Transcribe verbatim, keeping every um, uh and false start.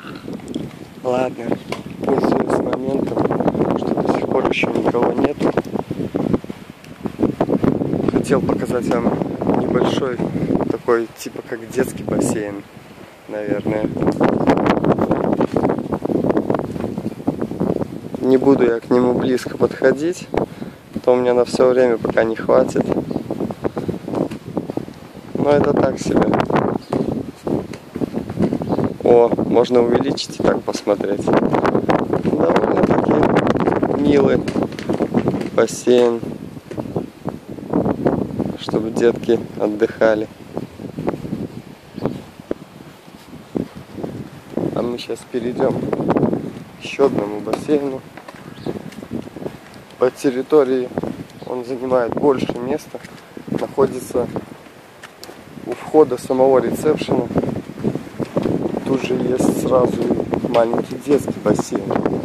Ладно, пользуясь моментом, что до сих пор еще никого нету, хотел показать вам небольшой такой, типа как детский бассейн, наверное. Не буду я к нему близко подходить, то у меня на все время пока не хватит. Но это так себе. О, можно увеличить и так посмотреть. Довольно-таки милый бассейн, чтобы детки отдыхали. А мы сейчас перейдем к еще одному бассейну. По территории он занимает больше места, находится у входа самого ресепшена. Тут же есть сразу маленький детский бассейн.